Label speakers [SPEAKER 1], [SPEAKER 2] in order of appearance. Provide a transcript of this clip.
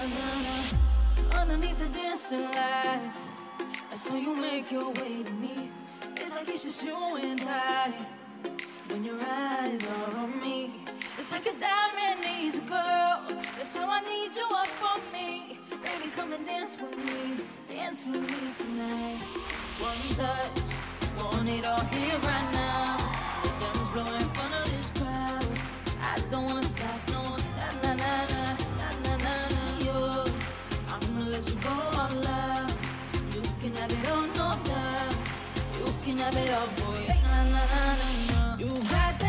[SPEAKER 1] Underneath the dancing lights, I saw you make your way to me. It's like it's just you and I. When your eyes are on me, it's like a diamond needs a girl. That's how I need you up on me. Baby, come and dance with me tonight. One touch, want it all here right now. The dance floor in front of this crowd. I don't wanna stop, no, na na na na na na na. Yo, I'm gonna let you go all loud. You can have it all, no doubt. You can have it all, boy. Na na na na na. You've got that.